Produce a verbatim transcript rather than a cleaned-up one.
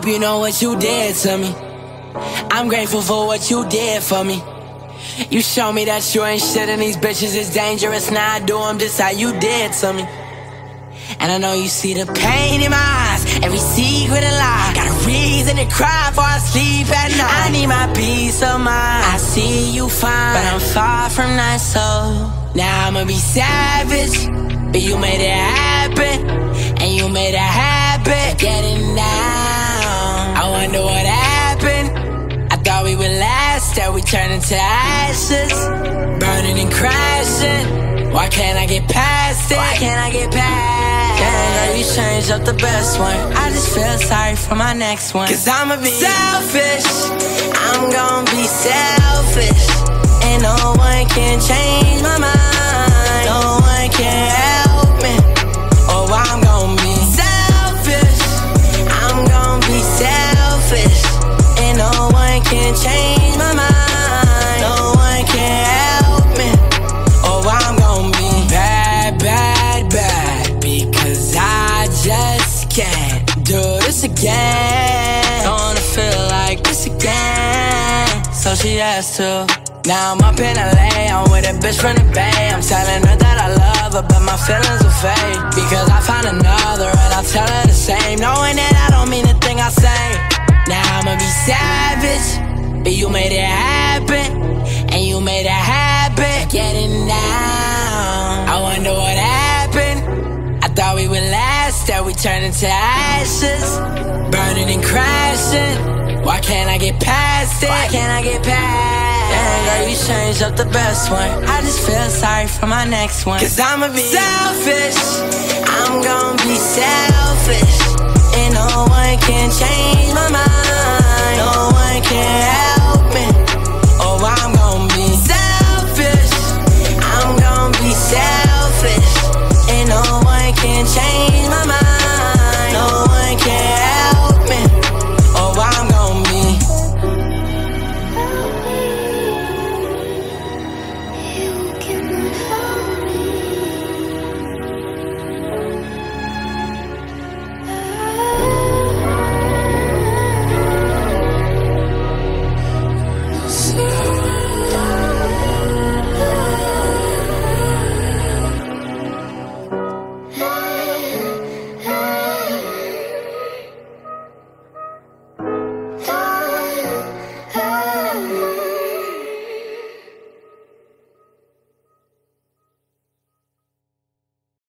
hope you know what you did to me. I'm grateful for what you did for me. You show me that you ain't shit and these bitches is dangerous. Now I do them just how you did to me. And I know you see the pain in my eyes, every secret and lie. Got a reason to cry before I sleep at night. I need my peace of mind. I see you fine, but I'm far from nice, so now I'ma be savage. But you made it happen, and you made a habit getting down. I wonder what happened. I thought we would last, that we turned into ashes, burning and crashing. Why can't I get past it? Why can't I get past it? Yeah, girl, you changed up the best one. I just feel sorry for my next one. Cause I'ma be selfish, I'm gonna be selfish, and no one can change my mind. No one can help me, oh I'm gonna be selfish. I'm gonna be selfish, and no one can change my mind. No one can help me, oh I'm gonna be bad, bad, bad, because I just can't do this again. Don't wanna feel like this again. So she asked to. Now I'm up in L A, I'm with a bitch from the Bay. I'm telling her that I love her, but my feelings are fake, because I found another and I'll tell her the same, knowing that I don't mean the thing I say. Now I'ma be savage, but you made it happen, and you made a habit getting down. I wonder what happened. I thought we would last, that we turned into ashes, burning and crashing. Why can't I get past it? Why can't I get past it? Yeah, girl, you changed up the best one. I just feel sorry for my next one. Cause I'ma be selfish, I'm gonna be selfish, and no one can change my mind. No one can help me, oh I'm